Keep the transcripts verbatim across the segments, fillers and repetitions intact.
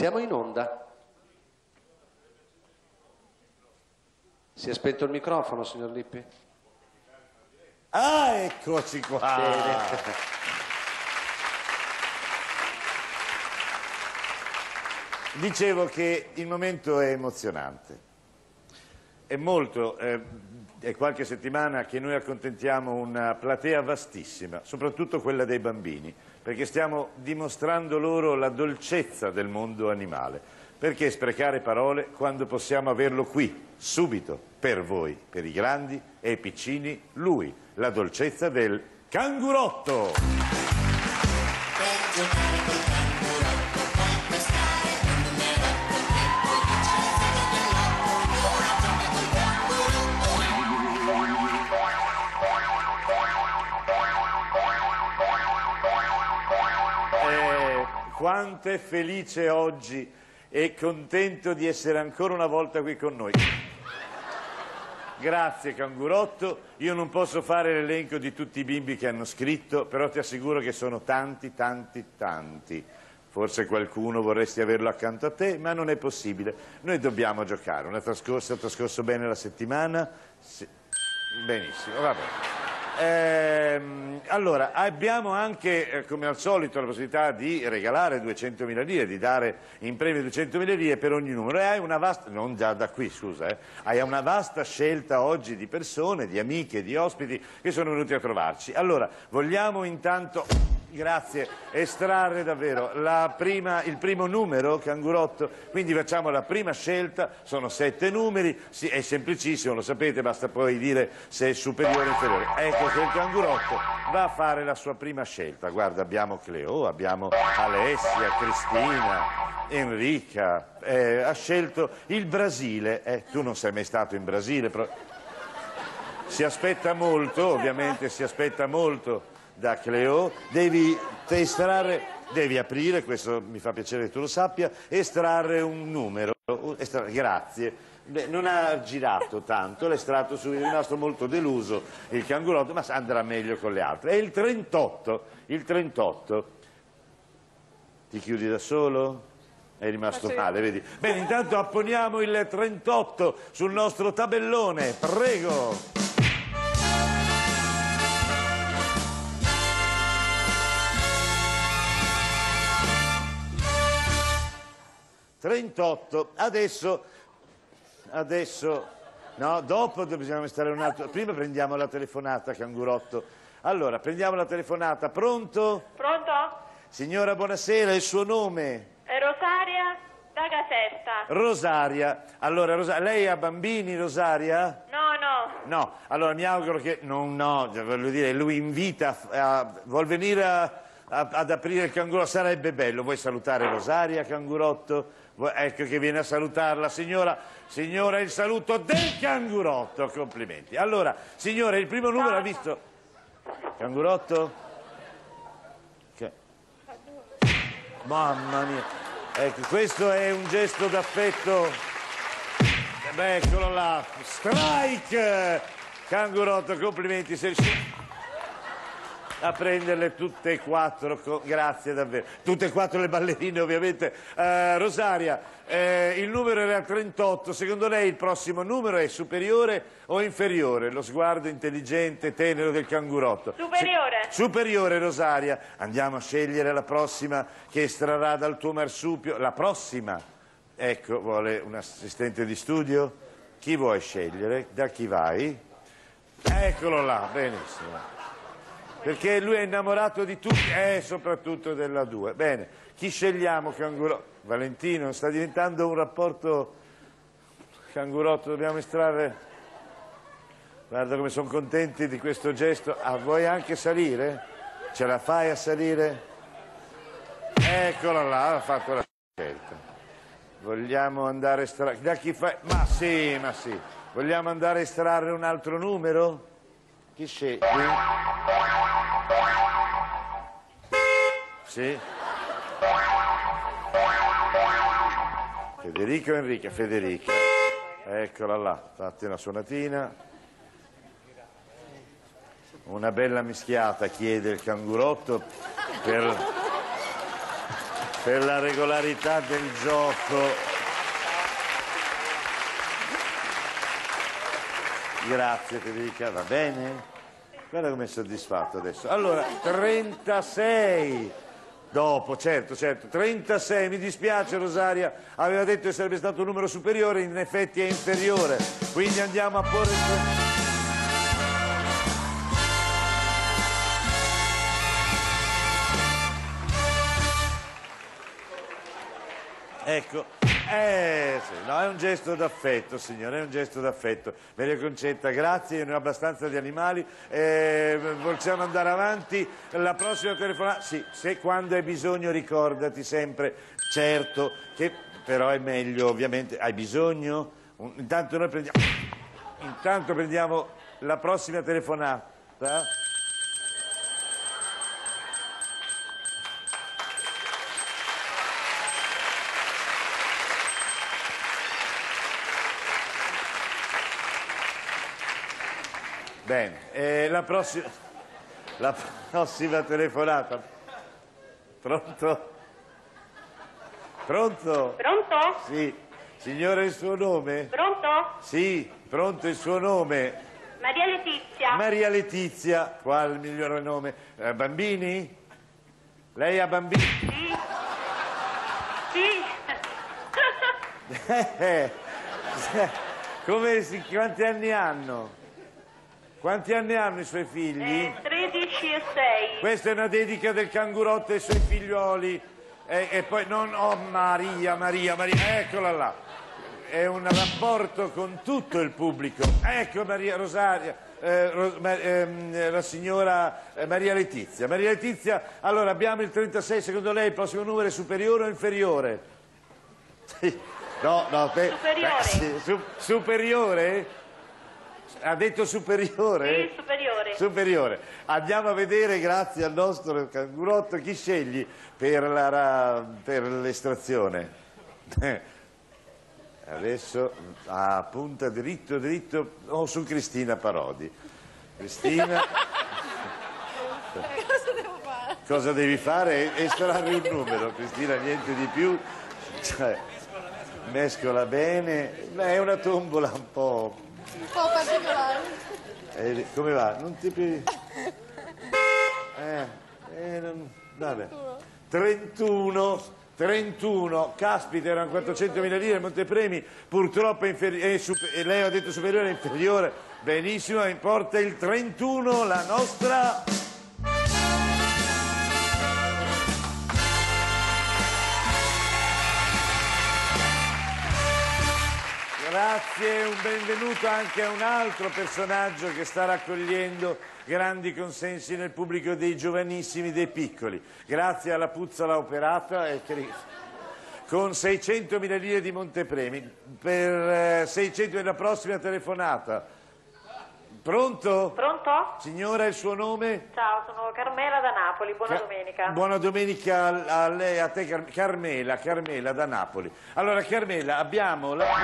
Siamo in onda. Si è spento il microfono, signor Lippi? Ah, eccoci qua! Bene. Dicevo che il momento è emozionante. È molto, eh, è qualche settimana che noi accontentiamo una platea vastissima, soprattutto quella dei bambini, perché stiamo dimostrando loro la dolcezza del mondo animale. Perché sprecare parole quando possiamo averlo qui, subito, per voi, per i grandi e i piccini, lui, la dolcezza del cangurotto! Eh, quanto è felice oggi e contento di essere ancora una volta qui con noi. Grazie cangurotto, io non posso fare l'elenco di tutti i bimbi che hanno scritto, però ti assicuro che sono tanti, tanti, tanti. Forse qualcuno vorresti averlo accanto a te, ma non è possibile. Noi dobbiamo giocare. Una trascorsa, trascorso bene la settimana? Sì. Benissimo, va bene. Ehm, allora, abbiamo anche, eh, come al solito, la possibilità di regalare duecentomila lire, di dare in premio duecentomila lire per ogni numero. E hai una vasta, non già da qui, scusa, eh, hai una vasta scelta oggi di persone, di amiche, di ospiti che sono venuti a trovarci. Allora, vogliamo intanto, grazie, estrarre davvero la prima, il primo numero, cangurotto, quindi facciamo la prima scelta, sono sette numeri, sì, è semplicissimo, lo sapete, basta poi dire se è superiore o inferiore. Ecco che il cangurotto va a fare la sua prima scelta. Guarda, abbiamo Cleo, abbiamo Alessia, Cristina, Enrica, eh, ha scelto il Brasile. Eh, tu non sei mai stato in Brasile, però si aspetta molto, ovviamente si aspetta molto da Cleo. Devi estrarre, devi aprire, questo mi fa piacere che tu lo sappia, estrarre un numero. Estrarre, grazie. Beh, non ha girato tanto, l'ha estratto su, è rimasto molto deluso il cangurotto, ma andrà meglio con le altre. E il trentotto, il trentotto, ti chiudi da solo? È rimasto male, vedi? Bene, intanto apponiamo il trentotto sul nostro tabellone, prego! trentotto, adesso, adesso, no, dopo bisogna stare un altro, prima prendiamo la telefonata, cangurotto. Allora, prendiamo la telefonata, pronto? Pronto? Signora, buonasera, il suo nome? È Rosaria da Caserta. Rosaria, allora, Rosa... lei ha bambini, Rosaria? No, no. No, allora mi auguro che, non, no, voglio dire, lui invita, a, a, vuol venire a, a, ad aprire il cangurotto, sarebbe bello, vuoi salutare Rosaria, cangurotto? Ecco che viene a salutarla, signora, signora, il saluto del cangurotto, complimenti. Allora, signora, il primo numero ha visto... Cangurotto? Che... Mamma mia, ecco, questo è un gesto d'affetto. Beh, eccolo là, strike! Cangurotto, complimenti, sei riuscito a prenderle tutte e quattro, grazie davvero, tutte e quattro le ballerine ovviamente. eh, Rosaria, eh, il numero era trentotto, secondo lei il prossimo numero è superiore o inferiore? Lo sguardo intelligente, tenero del cangurotto. Superiore. Se, superiore, Rosaria. Andiamo a scegliere la prossima che estrarrà dal tuo marsupio, la prossima, ecco, vuole un assistente di studio? Chi vuoi scegliere? Da chi vai? Eccolo là, benissimo. Perché lui è innamorato di tutti, e eh, soprattutto della due. Bene, chi scegliamo, cangurotto? Valentino, sta diventando un rapporto cangurotto, dobbiamo estrarre... Guarda come sono contenti di questo gesto. Ah, vuoi anche salire? Ce la fai a salire? Eccola là, ha fatto la scelta. Vogliamo andare a estrarre... Da chi fai? Ma sì, ma sì. Vogliamo andare a estrarre un altro numero? Chi sceglie? Sì. Federico o Enrica? Federica. Eccola là, fatti una suonatina. Una bella mischiata chiede il cangurotto per... per la regolarità del gioco. Grazie Federica, va bene? Guarda come è soddisfatto adesso. Allora, trentasei dopo, certo, certo, trentasei, mi dispiace Rosaria, aveva detto che sarebbe stato un numero superiore, in effetti è inferiore, quindi andiamo a porre... Ecco, eh, sì, no, è un gesto d'affetto, signore, è un gesto d'affetto. Maria Concetta, grazie, io ne ho abbastanza di animali, eh, possiamo andare avanti. La prossima telefonata, sì, se quando hai bisogno ricordati sempre, certo, che però è meglio, ovviamente, hai bisogno? Un, intanto noi prendiamo, intanto prendiamo la prossima telefonata. Bene, eh, la, prossima, la prossima telefonata. Pronto? Pronto? Pronto? Sì. Signore, il suo nome? Pronto? Sì, pronto il suo nome? Maria Letizia. Maria Letizia, qual è il migliore nome? Eh, bambini? Lei ha bambini? Sì. Sì. Eh, come si, quanti anni hanno? Quanti anni hanno i suoi figli? Eh, tredici e sei. Questa è una dedica del Cangurotto ai suoi figlioli. E, e poi non... Oh Maria, Maria, Maria, eccola là. È un rapporto con tutto il pubblico. Ecco Maria Rosaria, eh, Ros, ma, ehm, la signora eh, Maria Letizia. Maria Letizia, allora abbiamo il trentasei, secondo lei il prossimo numero è superiore o inferiore? Sì. No, no, pe, Superiore. Pe, sì, su, superiore? Ha detto superiore? Sì, superiore. Superiore. Andiamo a vedere, grazie al nostro Cangurotto, chi scegli per la, per l'estrazione. Adesso ah, punta dritto, dritto, oh, su Cristina Parodi. Cristina... Cosa devo fare? Cosa devi fare? Estrarre un numero, Cristina, niente di più. Cioè, mescola bene. Beh, è una tombola un po'... Un po' particolare. Eh, come va? Non ti pi- eh, eh, non... Vabbè. trentuno, trentuno, caspita, erano quattrocentomila lire, montepremi, purtroppo è inferi- è super- e lei ha detto superiore, è inferiore, benissimo, importa il trentuno, la nostra... Grazie, un benvenuto anche a un altro personaggio che sta raccogliendo grandi consensi nel pubblico dei giovanissimi, dei piccoli. Grazie alla puzzola operata e che... con seicentomila lire di montepremi. Per seicento della prossima telefonata. Pronto? Pronto? Signora, il suo nome? Ciao, sono Carmela da Napoli, buona Ca- domenica. Buona domenica a, a lei, a te Car- Carmela, Carmela da Napoli. Allora Carmela, abbiamo la...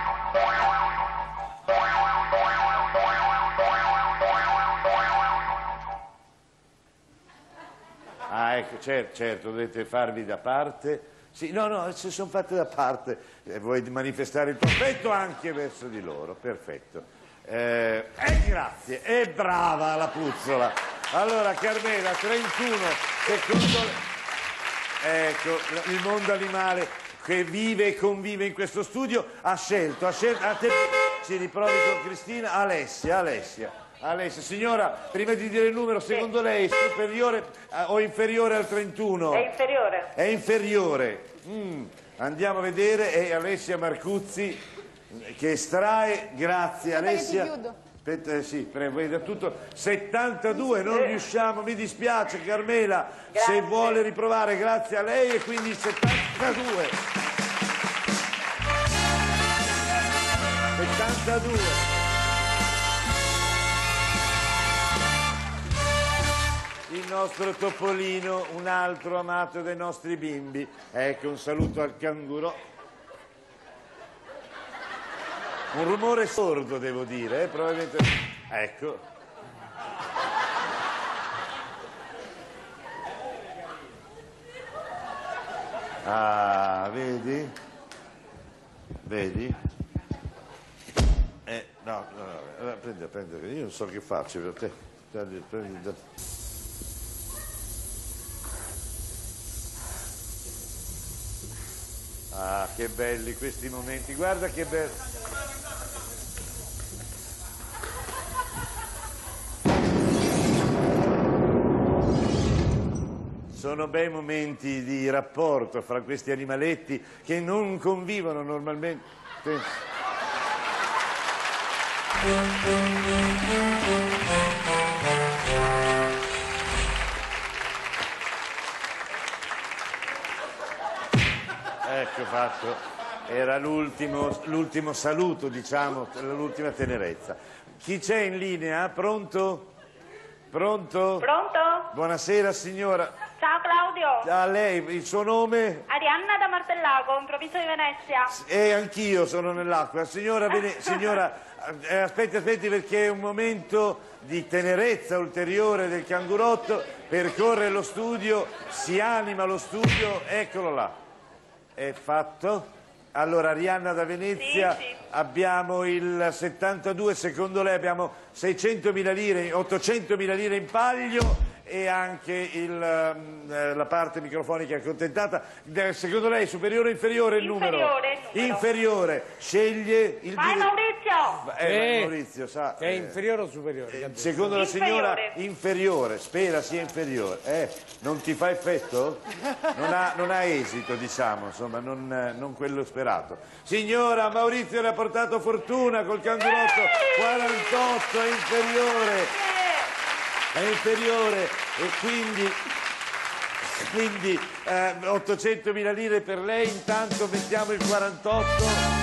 Ah, ecco, certo, certo, dovete farvi da parte. Sì, no, no, si sono fatte da parte. Eh, vuoi manifestare il tuo affetto anche verso di loro, perfetto. Eh, eh, grazie, è brava la puzzola. Allora Carmela, trentuno, secondo... Ecco, il mondo animale che vive e convive in questo studio ha scelto, ha scelto, a te... ci riprovi con Cristina, Alessia, Alessia, Alessia. Signora, prima di dire il numero, secondo lei è superiore eh, o inferiore al trentuno? È inferiore. È inferiore. Mm, andiamo a vedere, è Alessia Marcuzzi che estrae, grazie Alessia. Che ti chiudo. Aspetta, eh, sì, prego, vedi, tutto settantadue, non riusciamo, mi dispiace Carmela, Grazie. se vuole riprovare, grazie a lei e quindi settantadue. settantadue. Il nostro Topolino, un altro amato dai nostri bimbi. Ecco, un saluto al canguro. Un rumore sordo, devo dire, eh? Probabilmente... Ecco. Ah, vedi? Vedi? Eh, no, no, no, prendi, prendi, io non so che faccio per te. Prendi, prendi. Ah, che belli questi momenti, guarda che belli. Sono bei momenti di rapporto fra questi animaletti che non convivono normalmente. Ecco fatto, era l'ultimo l'ultimo saluto, diciamo, l'ultima tenerezza. Chi c'è in linea? Pronto? Pronto? Pronto? Buonasera signora. Ciao Claudio. A lei, il suo nome? Arianna da Martellago, in provincia di Venezia. E anch'io sono nell'acqua. Signora, Vene- signora eh, aspetti, aspetti perché è un momento di tenerezza ulteriore del cangurotto, percorre lo studio, si anima lo studio, eccolo là. È fatto? Allora, Arianna da Venezia, Sì, sì. abbiamo il settantadue, secondo lei abbiamo seicentomila lire, ottocentomila lire in palio e anche il, eh, la parte microfonica accontentata. Eh, Secondo lei superiore o inferiore il numero? Inferiore il numero. Inferiore. Sceglie il Vai dire- Maurizio! Eh, Eh, Maurizio, sa. È eh, inferiore o superiore? eh, secondo la signora Inferiore. inferiore, spera sia inferiore. Eh, non ti fa effetto? Non ha, non ha esito, diciamo, insomma, non, eh, non quello sperato. Signora, Maurizio le ha portato fortuna col cangurotto, quarantotto, è inferiore. È inferiore e quindi, quindi eh, ottocentomila lire per lei, intanto mettiamo il quarantotto.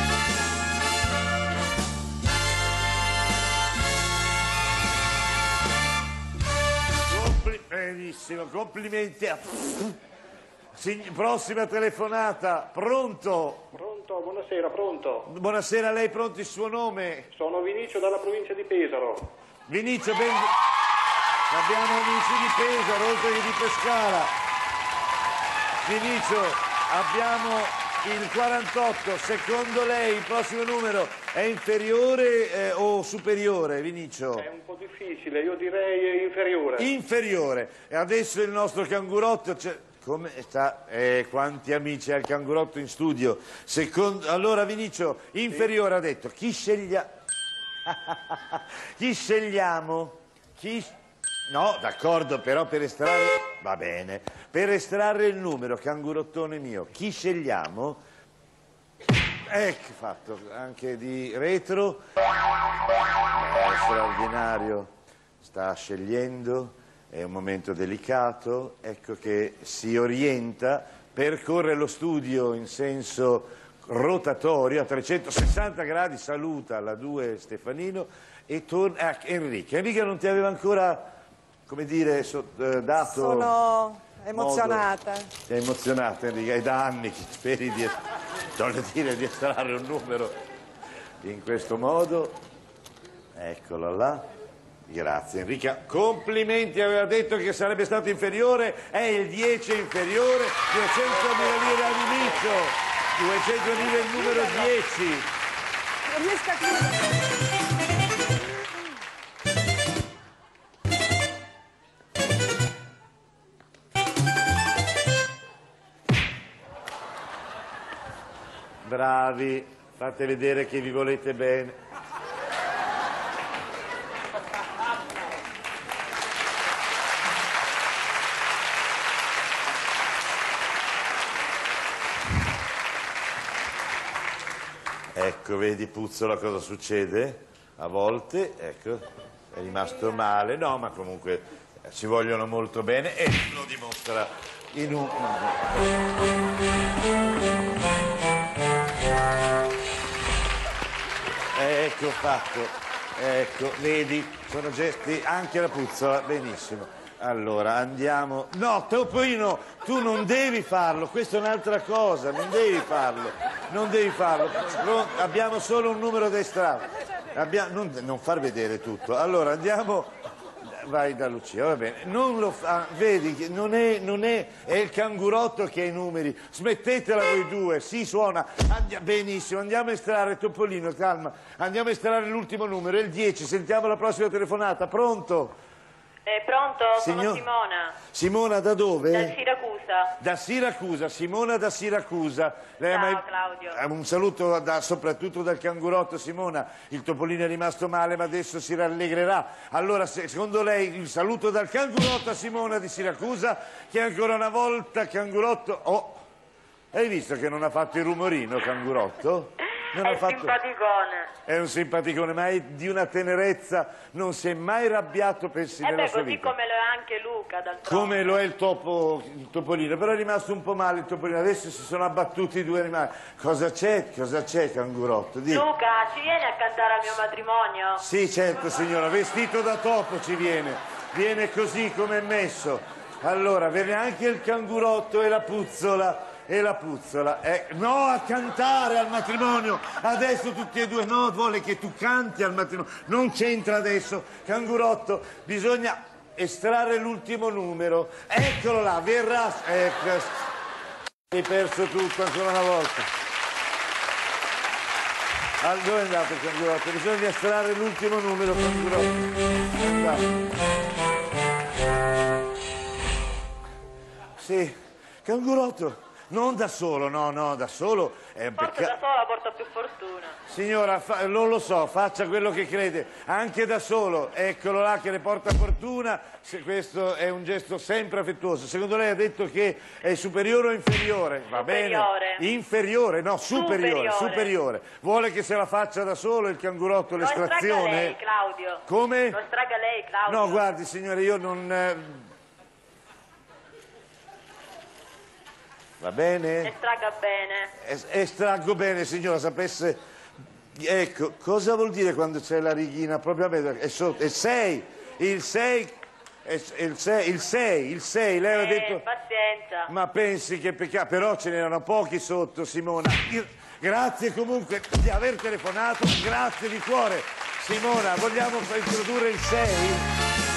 Compli- benissimo, complimenti a... Sig- prossima telefonata, pronto? Pronto, buonasera, pronto. Buonasera, lei pronto, il suo nome? Sono Vinicio dalla provincia di Pesaro. Vinicio, ben... abbiamo amici di Pesaro, oltre che di Pescara. Vinicio, abbiamo il quarantotto, secondo lei il prossimo numero è inferiore eh, o superiore, Vinicio? È un po' difficile, io direi inferiore. Inferiore. E adesso il nostro cangurotto... c'è- Come sta? Eh, quanti amici ha il cangurotto in studio? Secondo... Allora Vinicio, inferiore ha detto. Chi sceglia... Chi scegliamo? Chi... No, d'accordo, però per estrarre... Va bene. Per estrarre il numero, cangurottone mio, chi scegliamo? Ecco, fatto anche di retro. È straordinario. Sta scegliendo. È un momento delicato, ecco che si orienta, percorre lo studio in senso rotatorio a trecentosessanta gradi, saluta la due Stefanino e torna... Ah, Enrica. Enrica non ti aveva ancora, come dire, so, eh, dato... Sono emozionata. modo. Sei emozionata Enrica, è da anni che speri di, voglio dire, di estrarre un numero in questo modo. Eccola là. Grazie Enrica, complimenti, aveva detto che sarebbe stato inferiore, è il dieci inferiore, duecentomila lire all'inizio, duecento lire il numero dieci. Non riesco a chiudere. Bravi, fate vedere che vi volete bene. Ecco, vedi Puzzola cosa succede? A volte, ecco, è rimasto male, no, ma comunque eh, ci vogliono molto bene e lo dimostra in un... Ecco fatto, ecco, vedi, sono gesti anche la Puzzola, benissimo. Allora, andiamo... No, Topolino, tu non devi farlo, questa è un'altra cosa, non devi farlo, non devi farlo. No, abbiamo solo un numero da estrarre. Abbia... Non, non far vedere tutto. Allora, andiamo... vai da Lucia, va bene. Non lo fa, vedi, che non è, non è, è il cangurotto che ha i numeri. Smettetela voi due, si suona. Andia, benissimo, andiamo a estrarre, Topolino, calma. Andiamo a estrarre l'ultimo numero, è il dieci. Sentiamo la prossima telefonata. Pronto? Eh, pronto? Sono Signor- Simona, Simona da dove? da Siracusa. Da Siracusa, Simona da Siracusa. Lei ha Ciao, mai- Claudio. Eh, Un saluto da- soprattutto dal cangurotto, Simona. Il Topolino è rimasto male, ma adesso si rallegrerà. Allora, se- secondo lei, il saluto dal cangurotto a Simona di Siracusa, che ancora una volta, cangurotto... Oh, hai visto che non ha fatto il rumorino, cangurotto? Non È ha fatto... simpaticone. È un simpaticone, ma è di una tenerezza, non si è mai arrabbiato pensi E nella beh, sua così vita. come lo è anche Luca, d'altronde. Come lo è il, topo, il Topolino, però è rimasto un po' male il Topolino, adesso si sono abbattuti i due animali. Cosa c'è? Cosa c'è, cangurotto? Dì. Luca, ci vieni a cantare al mio matrimonio? Sì, certo signora, vestito da topo ci viene, viene così come è messo. Allora, viene anche il cangurotto e la puzzola. E la puzzola, eh, no a cantare al matrimonio, adesso tutti e due, no, vuole che tu canti al matrimonio, non c'entra adesso, cangurotto, bisogna estrarre l'ultimo numero, eccolo là, verrà, ecco, hai perso tutto ancora una volta. Allora, dove è andato il cangurotto? Bisogna estrarre l'ultimo numero, cangurotto. Dai. Sì, cangurotto. Non da solo, no, no, da solo è un Forse peccato. da sola porta più fortuna. Signora, fa- non lo so, faccia quello che crede, anche da solo, eccolo là che le porta fortuna, se questo è un gesto sempre affettuoso. Secondo lei ha detto che è superiore o inferiore? Va Superiore. bene. Inferiore, no, superiore, Superiore. superiore. Vuole che se la faccia da solo il cangurotto, Lo estraga l'estrazione? lei, Claudio. Come? Lo estraga lei, Claudio. No, guardi signore, io non... eh, Va bene? Estraga bene. Es- Estraggo bene, signora, sapesse... Ecco, cosa vuol dire quando c'è la righina? Proprio a me, è sotto, è sei, il sei, è, è il sei, il sei, il sei, lei aveva Eh, detto... pazienza. Ma pensi che peccato, però ce n'erano pochi sotto, Simona. Io- grazie comunque di aver telefonato, grazie di cuore. Simona, vogliamo fa- introdurre il sei?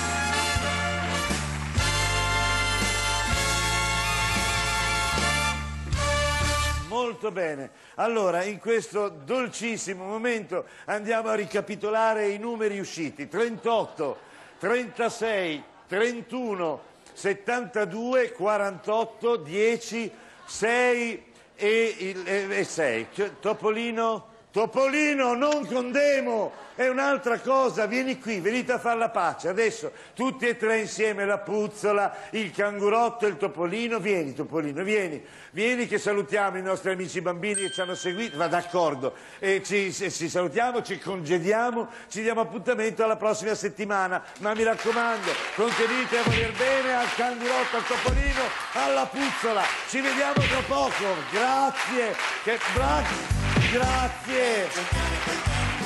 Molto bene, allora in questo dolcissimo momento andiamo a ricapitolare i numeri usciti: trentotto, trentasei, trentuno, settantadue, quarantotto, dieci, sei e, il- e- e sei. Cioè, Topolino? Topolino, non con Demo, è un'altra cosa, vieni qui, venite a fare la pace, adesso tutti e tre insieme, la puzzola, il cangurotto e il Topolino, vieni Topolino, vieni, vieni che salutiamo i nostri amici bambini che ci hanno seguito, va d'accordo, e ci, ci- ci salutiamo, ci congediamo, ci diamo appuntamento alla prossima settimana, ma mi raccomando, contenete a voler bene al cangurotto, al Topolino, alla puzzola, ci vediamo tra poco, grazie, che bravi! Grazie!